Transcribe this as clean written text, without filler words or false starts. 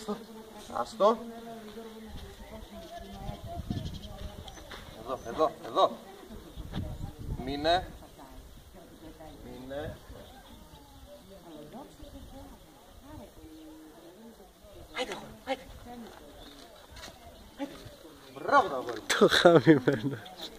Άστο. Άστο. Εδώ. Μείνε. Άιντε. Μπράβο το αγόρι. Το χαμημένο.